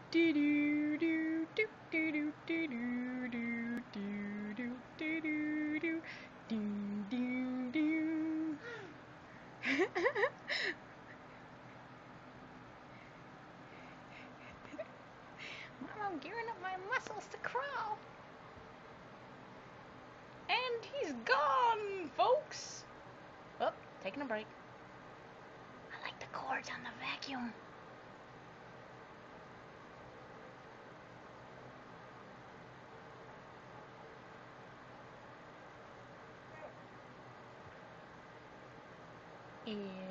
Do do do do do do do do do do do do do do do do. Mom, I'm gearing up my muscles to crawl. And he's gone, folks. Oh, taking a break. I like the cords on the vacuum. And